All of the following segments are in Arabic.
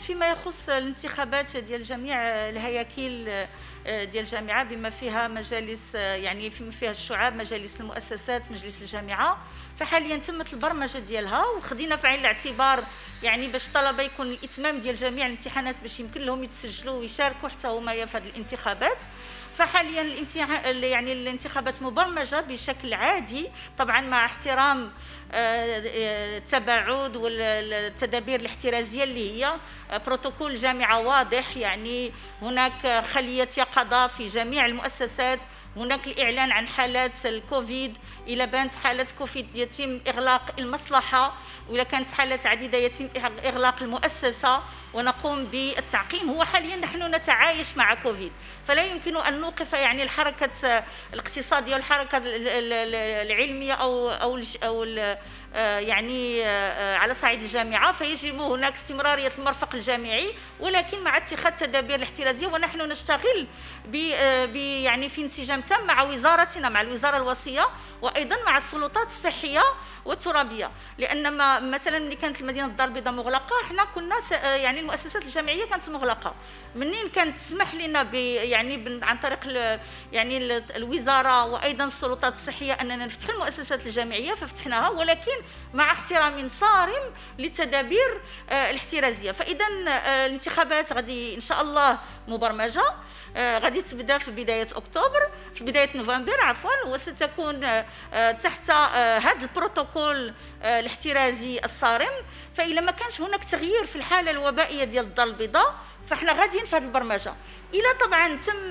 فيما يخص الانتخابات ديال جميع الهياكل ديال الجامعه بما فيها مجالس، يعني فيما فيها الشعاب، مجالس المؤسسات، مجلس الجامعه، فحاليا تمت البرمجه ديالها وخدينا في عين الاعتبار يعني باش الطلبه يكون الاتمام ديال جميع الامتحانات باش يمكن لهم يتسجلوا ويشاركوا حتى هما في هذه الانتخابات. فحاليا يعني الانتخابات مبرمجه بشكل عادي، طبعا مع احترام التباعد والتدابير الاحترازيه اللي هي بروتوكول الجامعه واضح، يعني هناك خليه يقظه في جميع المؤسسات، هناك الإعلان عن حالات الكوفيد، إذا بانت حالة كوفيد يتم إغلاق المصلحة، وإذا كانت حالات عديدة يتم إغلاق المؤسسة ونقوم بالتعقيم. هو حاليا نحن نتعايش مع كوفيد، فلا يمكن أن نوقف يعني الحركة الاقتصادية والحركة العلمية أو يعني على صعيد الجامعة، فيجب هناك استمرارية المرفق الجامعي ولكن مع اتخاذ التدابير الاحترازية. ونحن نشتغل يعني في انسجام تام مع وزارتنا، مع الوزارة الوصية، وأيضا مع السلطات الصحية والترابية، لأن مثلا ملي كانت المدينة الدار البيضاء مغلقة احنا كنا يعني المؤسسات الجامعية كانت مغلقة. منين كانت تسمح لنا يعني عن طريق يعني الوزارة وأيضا السلطات الصحية أننا نفتح المؤسسات الجامعية ففتحناها، ولكن مع احترام صارم للتدابير الاحترازية. فإذا الانتخابات غادي إن شاء الله مبرمجة، غادي تبدا في بداية أكتوبر، في بداية نوفمبر عفوا، وستكون تحت هذا البروتوكول الاحترازي الصارم. فإذا ما كانش هناك تغيير في الحالة الوبائية ديال الدار البيضاء فاحنا غاديين في هذه البرمجة. إلى طبعا تم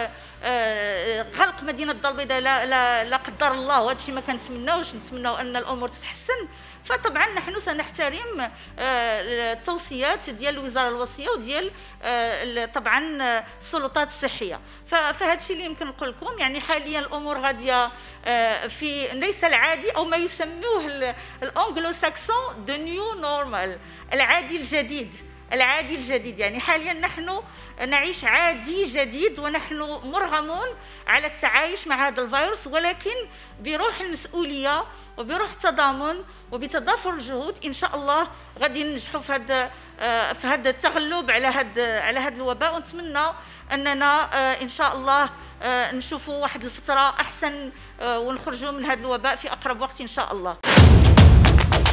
غلق مدينة الدار البيضاء لا قدر الله، وهذا الشيء ما كنتمناوش، نتمناو أن الأمور تتحسن، فطبعا نحن سنحترم التوصيات ديال الوزارة الوصية وديال طبعا السلطات الصحية. فهذا الشيء اللي يمكن نقول لكم، يعني حاليا الأمور غادية في ليس العادي أو ما يسموه الأنجلو ساكسون دو نيو نورمال، العادي الجديد. العادي الجديد يعني حاليا نحن نعيش عادي جديد، ونحن مرغمون على التعايش مع هذا الفيروس، ولكن بروح المسؤولية وبروح التضامن وبتضافر الجهود ان شاء الله غادي ننجحوا في هذا التغلب على هذا الوباء. ونتمنى اننا ان شاء الله نشوفوا واحد الفترة احسن ونخرجوا من هذا الوباء في اقرب وقت ان شاء الله.